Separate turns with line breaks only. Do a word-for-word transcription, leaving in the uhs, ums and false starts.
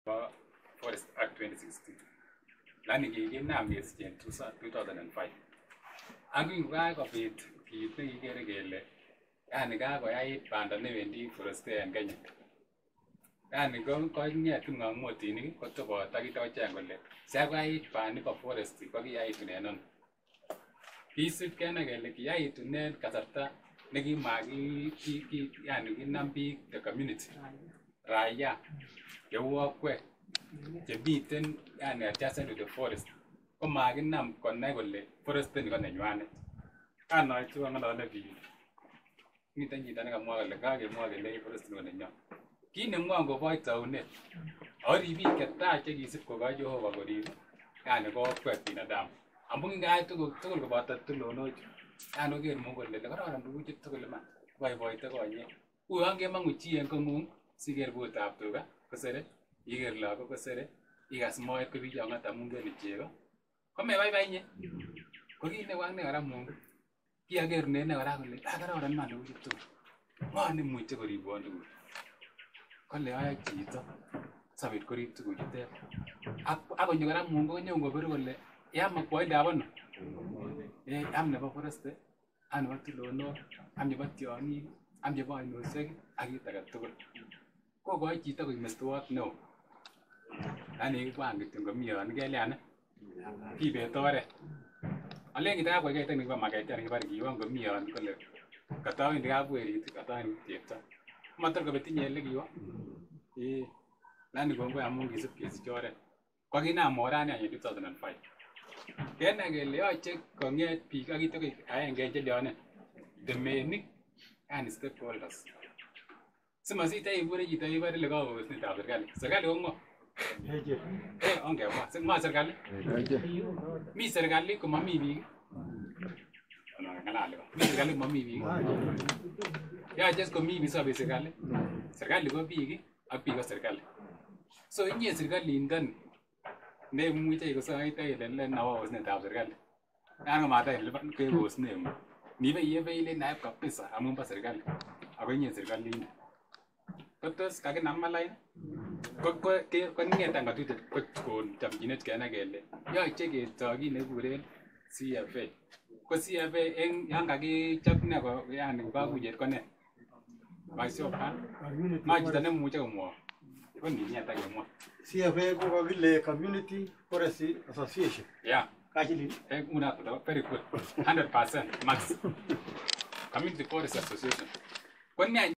Forest Act twenty sixteen. Lani kikinam kesichen two thousand five. Angi kakobit kit nekikere kele yani kakoyait banda newendi forestry en Kenya. Yani ko kong'et kipng'omotinik kotobot ak itocheng kole siakoyait banda nebo forestry ko kiyaitunen ano. Kisib kenai kele kiyaitunen kasarta nekimaki yani kinam biik the community raia cheu okwek chemiten yani adjacent to the forest ko makinam konai kole forest ni ko nenywanet. Kanoit kong'olole biik miten chito nekamwa kole kakemwa kele forest ni ko nenyon. Kit nemwoe kobo taunet ori biik chetai chekisib kokoi Jehova korib yani ko okwek binadamu. Amun ngayai tugul tugul koboto tulonochu yani oker Mungu kole kororon tuguchu tugul iman boiboite konyek. Uyon kemong'u chi en kong'ung siker butab tuga kosere, iker lagok kosere, ikas moet kobichong'ot amun kele chego komebaibai inye. Ko kit neu ak ne kora Mungu kiakerunen ine kora kole kororon iman tuguchu tugul. Ng'o nemuche koribwon tuguk kole ayoe chito sobit korib tuguchutet. Ak konyo kora Mungu konyo kobir kole yam akwoindab ano eh am nebo forest am nebo tulonok am nebo tiong'ik am chebo oinosiek ak kit age tugul. Kokoi chito koik mestowot neo. Yani kibwan kityo komi yon kelyan kibet oret. Alen kitakwai kaitet nekibo makatiat nekibore kiwon komi yon kole katawendi kapwerit katawendi chepto. Mator kobet inye ele kiwo. Eh lani kongoi amun kisib kesich oret. Ko kinam orani en two thousand five. Kenai kele yoche kong'et biik ak ityo koik aenge chelyonen temenik yani stakeholders. Simasite ibure chito ibore ile kakokosnetab serikali. Serikali ko ng'o? Eh ongemwa. Ng'o serikali? Mi serikali komomi biik. Ng'alali ko. Mi serikali komomi biik. Yoche komi biik sobet serikali. Serikali ko biik ak biik ko serikali. So inye serkalindoni nemuche kosoite ile nawo osnetab serikali. Yani mata ilipan ke osneng'ung. Nibe iebe ile naib kabisa amun bo serikali. Ako inye serikalit. Kotos kakinam lain ko ko ng'etan ng'atutik kokon chamchinet kenai kele yoche ketoi kit nekikuren C F A. Ko C F A en yan kakichop ne ko yani kakuyet ko ne? Vice ma chito nemuche komwoi. Ko ning'et ak kemwa.
C F A ko kakile Community Forest Association.
Yeah.
Kachili.
Eh una very good. one hundred percent max. Community Forest Association. Ko